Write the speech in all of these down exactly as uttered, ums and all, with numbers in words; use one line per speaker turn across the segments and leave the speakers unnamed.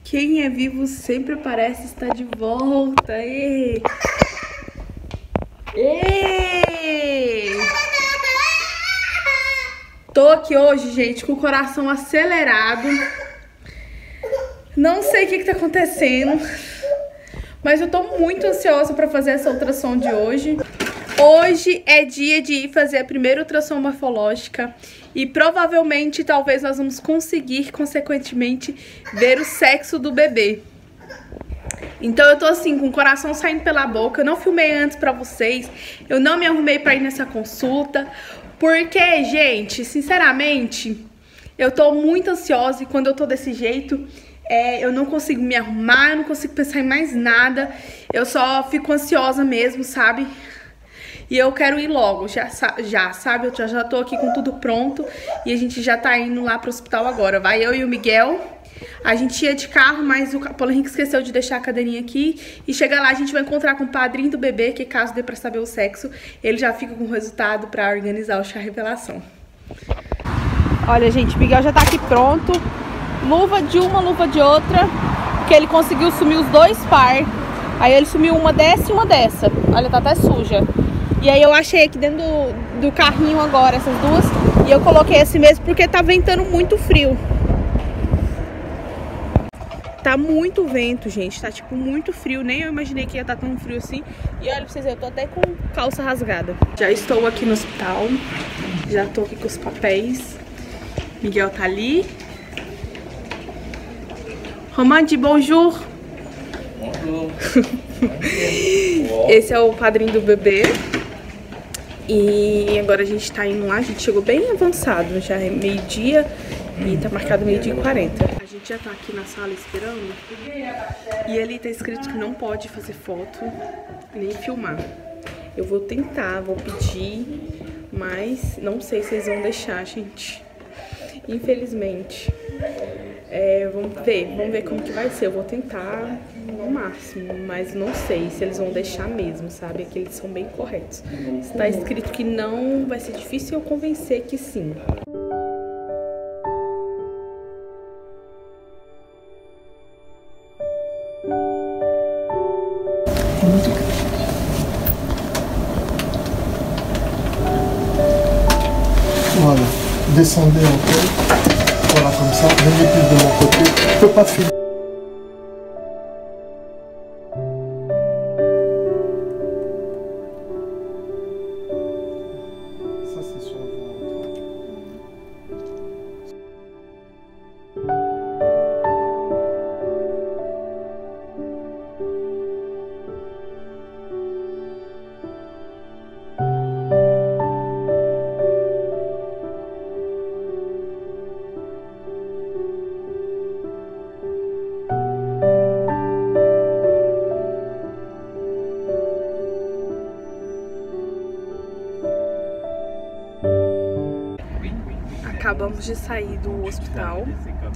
Quem é vivo sempre parece estar de volta. Ei! Ei! Tô aqui hoje, gente, com o coração acelerado. Não sei o que que tá acontecendo, mas eu tô muito ansiosa pra fazer essa ultrassom de hoje. Hoje é dia de ir fazer a primeira ultrassom morfológica e provavelmente, talvez, nós vamos conseguir, consequentemente, ver o sexo do bebê. Então eu tô assim, com o coração saindo pela boca. Eu não filmei antes pra vocês, eu não me arrumei pra ir nessa consulta, porque, gente, sinceramente, eu tô muito ansiosa e quando eu tô desse jeito, é, eu não consigo me arrumar, eu não consigo pensar em mais nada, eu só fico ansiosa mesmo, sabe? E eu quero ir logo, já, já sabe? Eu já, já tô aqui com tudo pronto e a gente já tá indo lá pro hospital agora. Vai eu e o Miguel. A gente ia de carro, mas o Paulo Henrique esqueceu de deixar a cadeirinha aqui. E chega lá, a gente vai encontrar com o padrinho do bebê, que caso dê pra saber o sexo, ele já fica com o resultado pra organizar o chá revelação. Olha, gente, o Miguel já tá aqui pronto. Luva de uma, luva de outra, porque ele conseguiu sumir os dois par. Aí ele sumiu uma dessa e uma dessa. Olha, tá até suja. E aí eu achei aqui dentro do, do carrinho agora essas duas. E eu coloquei esse mesmo porque tá ventando muito frio. Tá muito vento, gente. Tá tipo muito frio. Nem eu imaginei que ia estar tão frio assim. E olha pra vocês verem, eu tô até com calça rasgada. Já estou aqui no hospital. Já tô aqui com os papéis. Miguel tá ali. Romande, bonjour. Bonjour. Esse é o padrinho do bebê. E agora a gente tá indo lá, a gente chegou bem avançado, já é meio-dia e tá marcado meio-dia e quarenta. A gente já tá aqui na sala esperando e ali tá escrito que não pode fazer foto nem filmar. Eu vou tentar, vou pedir, mas não sei se eles vão deixar, gente. Infelizmente. É, vamos ver, vamos ver como que vai ser. Eu vou tentar no máximo, mas não sei se eles vão deixar mesmo, sabe? Aqui eles são bem corretos. Está escrito que não, vai ser difícil eu convencer que sim.
Voilà, descendez un peu. Voilà, comme ça, venez plus de mon côté. Je peux pas filmer. Ça, c'est sur vous.
Acabamos de sair do hospital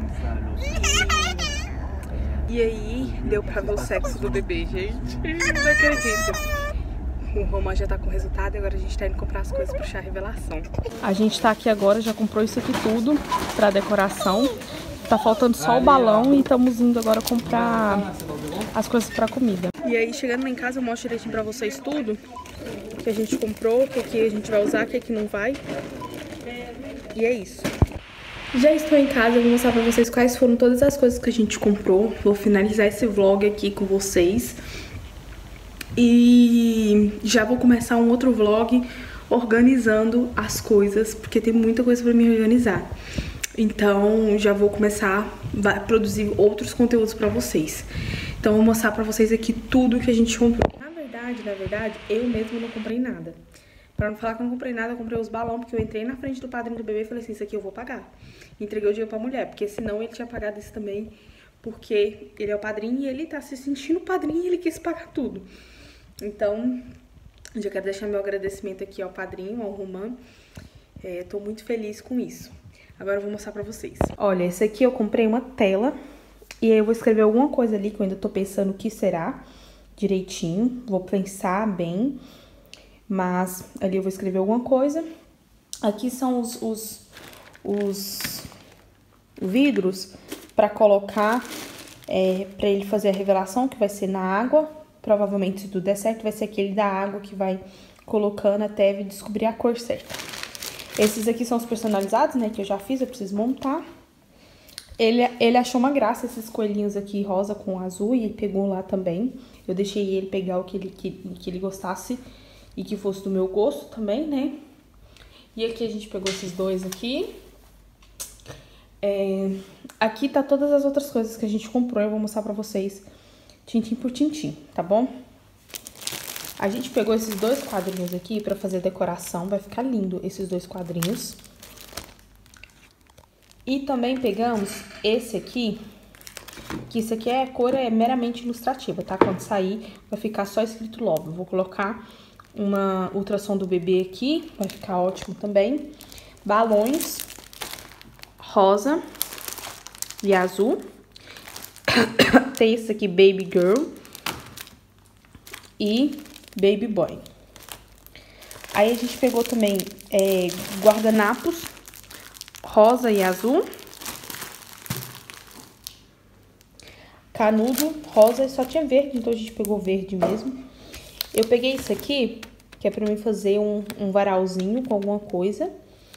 e, e aí deu pra ver o sexo do bebê, gente. Não acredito. O Roman já tá com o resultado e agora a gente tá indo comprar as coisas pro chá revelação. A gente tá aqui agora, já comprou isso aqui tudo pra decoração. Tá faltando só o balão e estamos indo agora comprar as coisas pra comida. E aí, chegando lá em casa, eu mostro direitinho pra vocês tudo que a gente comprou, o que, que a gente vai usar, o que, que não vai. E é isso. Já estou em casa, eu vou mostrar pra vocês quais foram todas as coisas que a gente comprou. Vou finalizar esse vlog aqui com vocês. E já vou começar um outro vlog organizando as coisas, porque tem muita coisa pra me organizar. Então já vou começar a produzir outros conteúdos pra vocês. Então eu vou mostrar pra vocês aqui tudo que a gente comprou. Na verdade, na verdade, eu mesma não comprei nada. Pra não falar que eu não comprei nada, eu comprei os balões, porque eu entrei na frente do padrinho do bebê e falei assim, isso aqui eu vou pagar. Entreguei o dinheiro pra mulher, porque senão ele tinha pagado isso também, porque ele é o padrinho e ele tá se sentindo padrinho e ele quis pagar tudo. Então, eu já quero deixar meu agradecimento aqui ao padrinho, ao Roman. É, tô muito feliz com isso. Agora eu vou mostrar pra vocês. Olha, esse aqui eu comprei uma tela e aí eu vou escrever alguma coisa ali que eu ainda tô pensando o que será direitinho. Vou pensar bem. Mas ali eu vou escrever alguma coisa. Aqui são os, os, os vidros para colocar é, pra ele fazer a revelação, que vai ser na água. Provavelmente, se tudo der certo, vai ser aquele da água que vai colocando até descobrir a cor certa. Esses aqui são os personalizados, né, que eu já fiz, eu preciso montar. Ele, ele achou uma graça esses coelhinhos aqui rosa com azul e pegou lá também. Eu deixei ele pegar o que ele, que, que ele gostasse e que fosse do meu gosto também, né? E aqui a gente pegou esses dois aqui. É, aqui tá todas as outras coisas que a gente comprou, eu vou mostrar pra vocês tintim por tintim, tá bom? A gente pegou esses dois quadrinhos aqui pra fazer decoração, vai ficar lindo esses dois quadrinhos. E também pegamos esse aqui, que isso aqui é a cor é meramente ilustrativa, tá? Quando sair vai ficar só escrito Love. Eu vou colocar uma ultrassom do bebê aqui, vai ficar ótimo também. Balões rosa e azul. Tem esse aqui, Baby Girl e Baby Boy. Aí a gente pegou também é, guardanapos rosa e azul. Canudo rosa e só tinha verde, então a gente pegou verde mesmo. Eu peguei isso aqui, que é pra mim fazer um, um varalzinho com alguma coisa.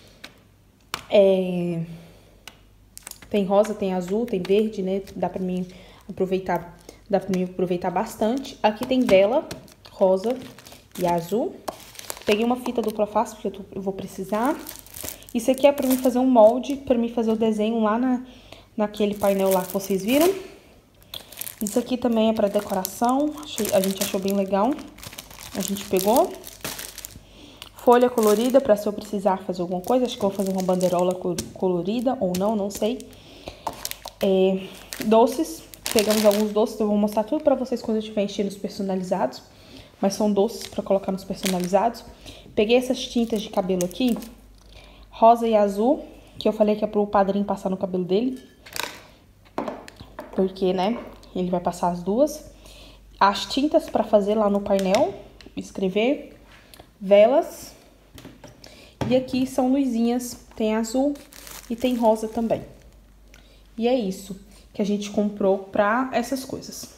É... Tem rosa, tem azul, tem verde, né? Dá pra mim aproveitar, dá pra mim aproveitar bastante. Aqui tem vela rosa e azul. Peguei uma fita dupla face, porque eu, tô, eu vou precisar. Isso aqui é pra mim fazer um molde, pra mim fazer o desenho lá na, naquele painel lá que vocês viram. Isso aqui também é pra decoração, achei, a gente achou bem legal. A gente pegou. Folha colorida, pra se eu precisar fazer alguma coisa. Acho que eu vou fazer uma bandeirola colorida ou não, não sei. É, doces. Pegamos alguns doces, eu vou mostrar tudo pra vocês quando eu estiver enchendo os personalizados. Mas são doces pra colocar nos personalizados. Peguei essas tintas de cabelo aqui, rosa e azul, que eu falei que é pro padrinho passar no cabelo dele. Porque, né, ele vai passar as duas. As tintas pra fazer lá no painel, escrever. Velas. E aqui são luzinhas, tem azul e tem rosa também. E é isso que a gente comprou pra essas coisas.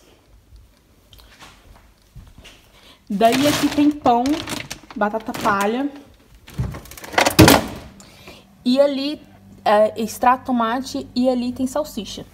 Daí aqui tem pão, batata palha. E ali é extrato tomate e ali tem salsicha.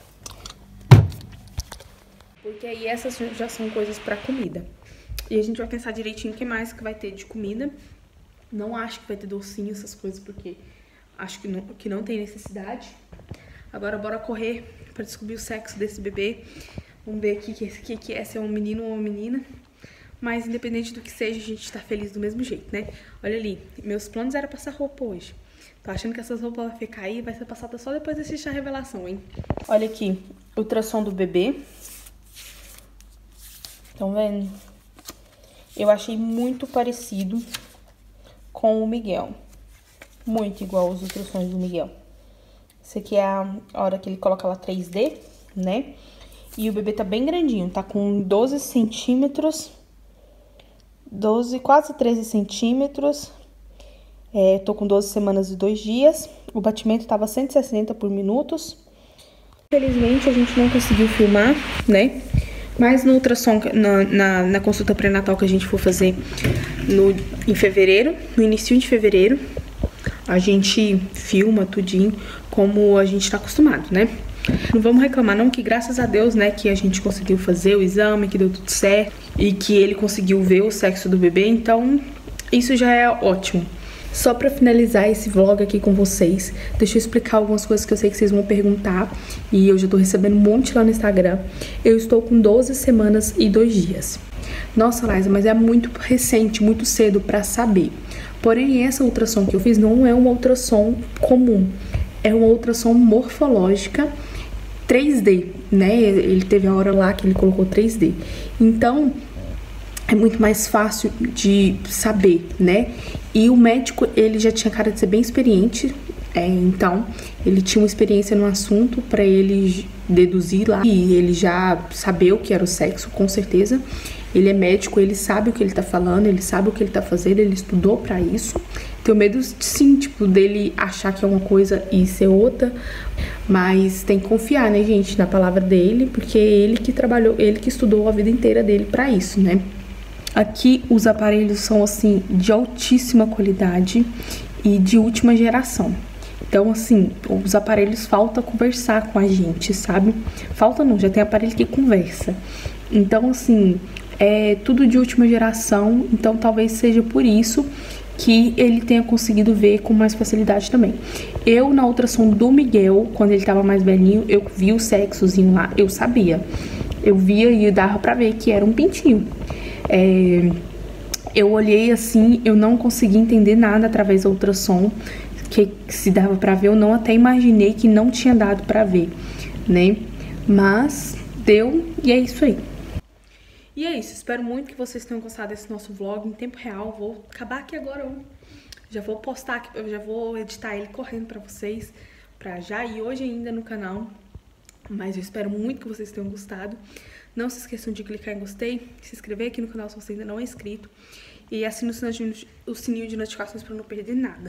Porque aí essas já são coisas pra comida. E a gente vai pensar direitinho o que mais que vai ter de comida. Não acho que vai ter docinho, essas coisas, porque acho que não, que não tem necessidade. Agora bora correr pra descobrir o sexo desse bebê. Vamos ver aqui o que, que é, se é um menino ou uma menina. Mas independente do que seja, a gente tá feliz do mesmo jeito, né? Olha ali, meus planos eram passar roupa hoje. Tô achando que essas roupas vão ficar aí, vai ser passada só depois de assistir a revelação, hein? Olha aqui, ultrassom do bebê. Estão vendo? Eu achei muito parecido com o Miguel. Muito igual os ultrassons do Miguel. Esse aqui é a hora que ele coloca lá três D, né? E o bebê tá bem grandinho, tá com doze centímetros. doze, quase treze centímetros. É, tô com doze semanas e dois dias. O batimento tava cento e sessenta por minutos. Infelizmente a gente não conseguiu filmar, né? Mas no ultrassom, na, na, na consulta pré-natal que a gente for fazer no, em fevereiro, no início de fevereiro, a gente filma tudinho como a gente tá acostumado, né? Não vamos reclamar não, que graças a Deus, né, que a gente conseguiu fazer o exame, que deu tudo certo e que ele conseguiu ver o sexo do bebê, então isso já é ótimo. Só pra finalizar esse vlog aqui com vocês, deixa eu explicar algumas coisas que eu sei que vocês vão perguntar e eu já tô recebendo um monte lá no Instagram. Eu estou com doze semanas e dois dias. Nossa, Laísa, mas é muito recente, muito cedo pra saber. Porém, essa ultrassom que eu fiz não é uma ultrassom comum, é uma ultrassom morfológica três D, né? Ele teve a hora lá que ele colocou três D. Então, é muito mais fácil de saber, né? E o médico, ele já tinha cara de ser bem experiente. É, então, ele tinha uma experiência no assunto para ele deduzir lá e ele já saber o que era o sexo, com certeza. Ele é médico, ele sabe o que ele tá falando, ele sabe o que ele tá fazendo, ele estudou pra isso. Tenho medo, sim, tipo, dele achar que é uma coisa e ser outra, mas tem que confiar, né, gente, na palavra dele, porque é ele que trabalhou, ele que estudou a vida inteira dele pra isso, né. Aqui os aparelhos são, assim, de altíssima qualidade e de última geração. Então, assim, os aparelhos falta conversar com a gente, sabe? Falta não, já tem aparelho que conversa. Então, assim, é tudo de última geração, então talvez seja por isso que ele tenha conseguido ver com mais facilidade também. Eu, na ultrassom do Miguel, quando ele tava mais velhinho, eu vi o sexozinho lá, eu sabia. Eu via e dava pra ver que era um pintinho. É, eu olhei assim, eu não consegui entender nada através da ultrassom, que se dava pra ver, eu não até imaginei que não tinha dado pra ver, né? Mas deu e é isso aí. E é isso, espero muito que vocês tenham gostado desse nosso vlog em tempo real. Vou acabar aqui agora, eu já vou postar aqui, eu já vou editar ele correndo pra vocês, pra já ir hoje ainda no canal. Mas eu espero muito que vocês tenham gostado. Não se esqueçam de clicar em gostei, se inscrever aqui no canal se você ainda não é inscrito. E assine o sininho de notificações pra não perder nada.